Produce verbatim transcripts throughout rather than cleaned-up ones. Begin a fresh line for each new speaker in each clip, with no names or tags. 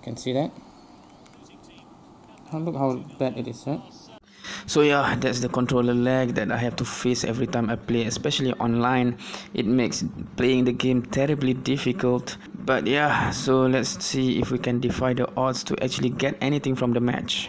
Can see that. Oh, look how bad it is, right?
So yeah, that's the controller lag that I have to face every time I play, especially online. It makes playing the game terribly difficult. But yeah, so let's see if we can defy the odds to actually get anything from the match.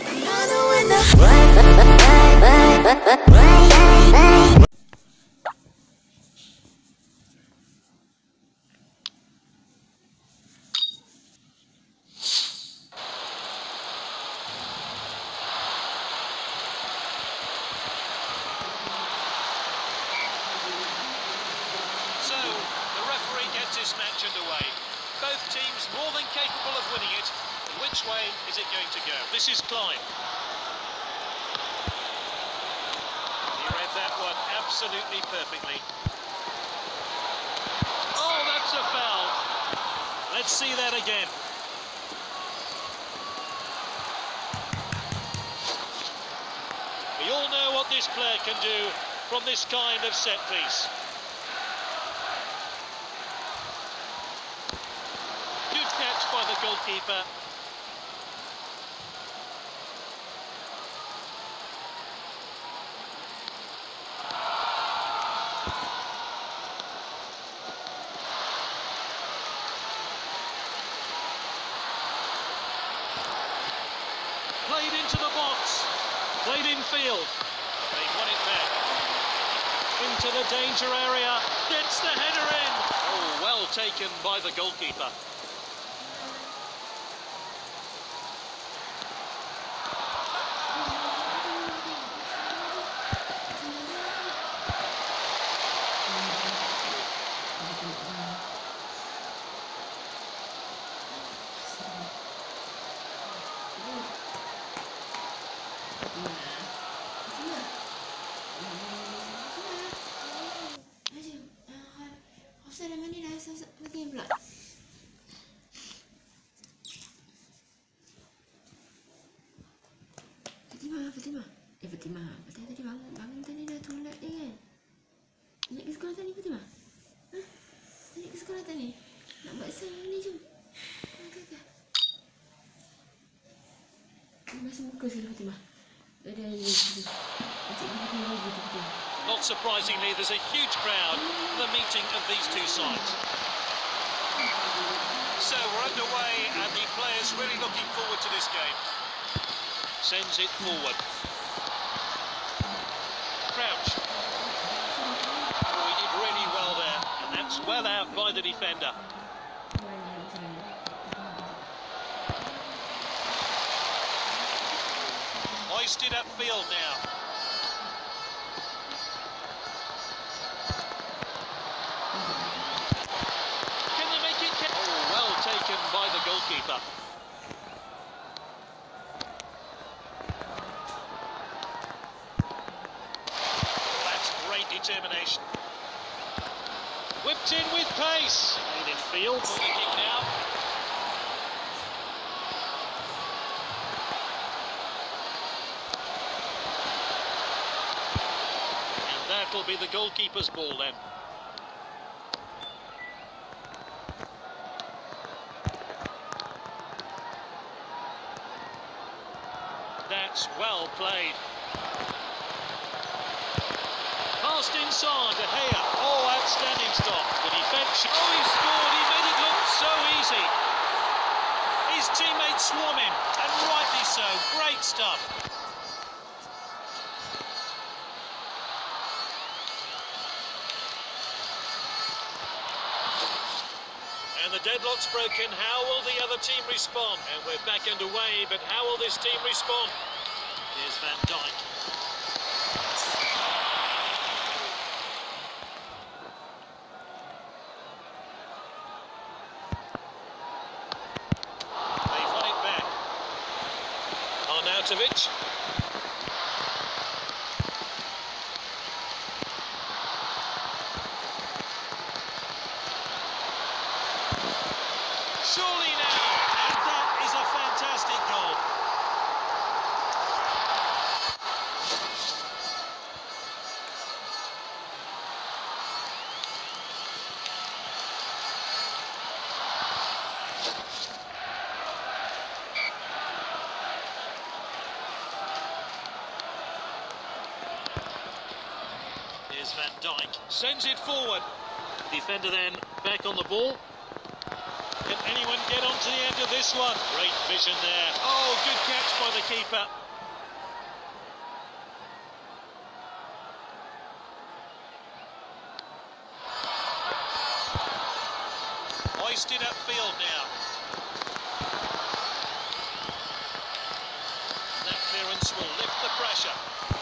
So, the referee gets this match underway. Both teams more than capable of winning it. And which way is it going to go? This is Klein. He read that one absolutely perfectly. Oh, that's a foul. Let's see that again. We all know what this player can do from this kind of set piece. Good catch by the goalkeeper. Played into the box. Played in field. They won it back. Into the danger area. Gets the header in. Oh, well taken by the goalkeeper.
Fatimah, Fatimah. Eh, Fatimah. Fatimah tadi bangun, bangun tadi dah tolak dia kan? Naik ke sekolah tadi, Fatimah? Hah? Naik ke sekolah tadi? Nak buat assignment ni, jom. Okey, okey. Ini masih muka sekali, Fatimah. Dah ada ni. Encik ni kena lagi tu, Fatimah.
Not surprisingly, there's a huge crowd for the meeting of these two sides. So we're underway and the players really looking forward to this game. Sends it forward. Crouch. Oh, he did really well there, and that's well out by the defender. Hoisted upfield now. Can they make it? Oh, well taken by the goalkeeper. Determination. Whipped in with pace. Played in field. Kick now. And that'll be the goalkeeper's ball then. That's well played. Passed inside, De Gea. Oh, outstanding stop. The defence. Oh, he scored. He made it look so easy. His teammates swarm him, and rightly so. Great stuff. And the deadlock's broken. How will the other team respond? And we're back underway, but how will this team respond? Here's Van Dijk. Arnautovic. Surely now, and that is a fantastic goal. That's Van Dijk. Sends it forward. Defender then back on the ball. Can anyone get onto the end of this one? Great vision there. Oh, good catch by the keeper. Hoisted upfield now. That clearance will lift the pressure.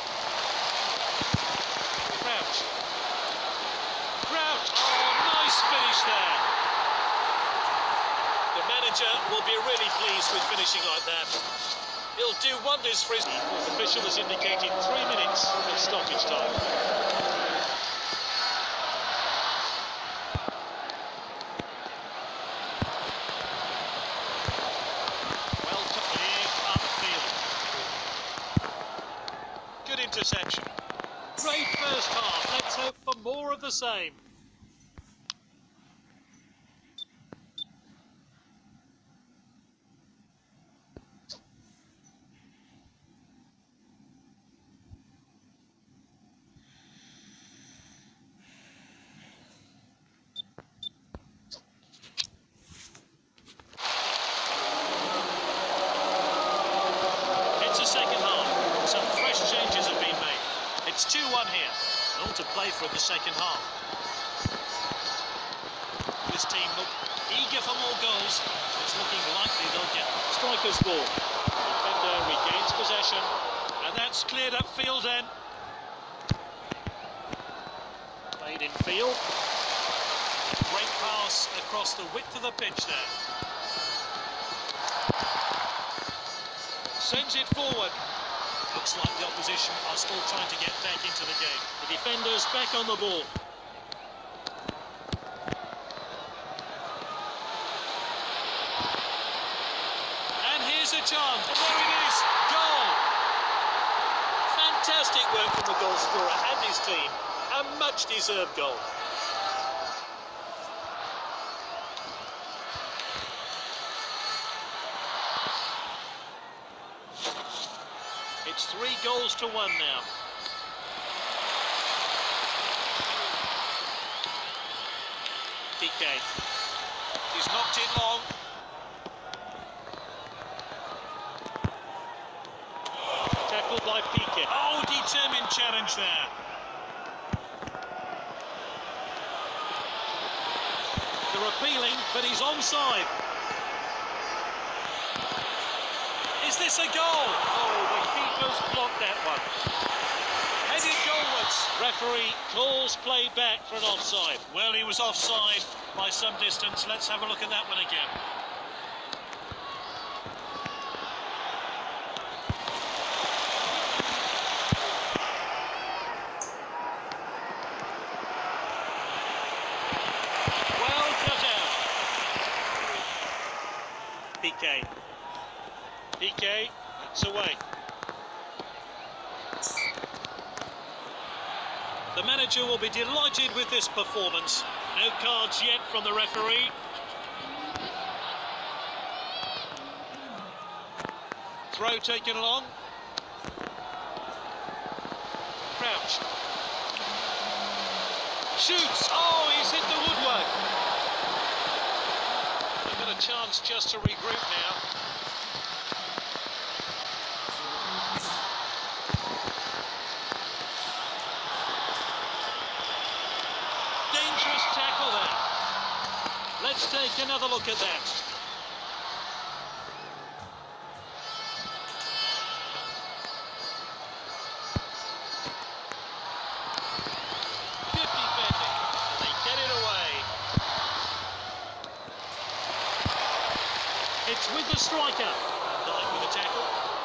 Crouch. Crouch. Oh, nice finish there. The manager will be really pleased with finishing like that. He'll do wonders for his... The official has indicated three minutes of stoppage time. Well cleared upfield. Good interception. Great first half. Let's hope for more of the same. Second half. Some fresh changes have been made. It's two one here. All to play for in the second half. This team look eager for more goals. It's looking likely they'll get striker's ball. Defender regains possession. And that's cleared upfield then. Played in field. Great pass across the width of the pitch there. Sends it forward. Looks like the opposition are still trying to get back into the game. The defenders back on the ball. And here's a chance. And there it is. Goal. Fantastic work from the goal scorer and his team. A much-deserved goal. It's three goals to one now. P K. He's knocked it long. Tackled by P K. Oh, determined challenge there. They're appealing, but he's onside. Is this a goal? Oh, the keeper's blocked that one. Headed goalwards. Referee calls play back for an offside. Well, he was offside by some distance. Let's have a look at that one again. Well cut out. P K. P K, that's away. The manager will be delighted with this performance. No cards yet from the referee. Throw taken along. Crouch. Shoots! Oh, he's hit the woodwork. They've got a chance just to regroup now. Dangerous tackle there. Let's take another look at that. Good defending. They get it away. It's with the striker. Dying with the tackle.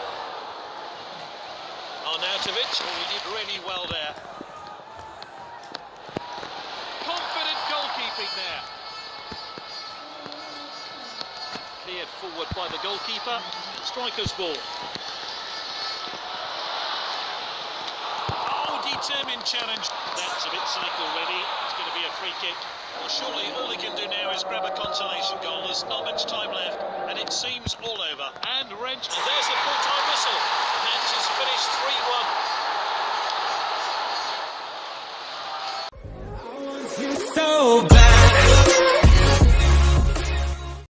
Arnautovic, oh, he did really well there. Confident goalkeeping there. Cleared forward by the goalkeeper. Striker's ball. Oh, determined challenge. That's a bit cycle ready. It's going to be a free kick. Well, surely all he can do now is grab a consolation goal. There's not much time left, and it seems all over. And wrench. And there's the full-time whistle.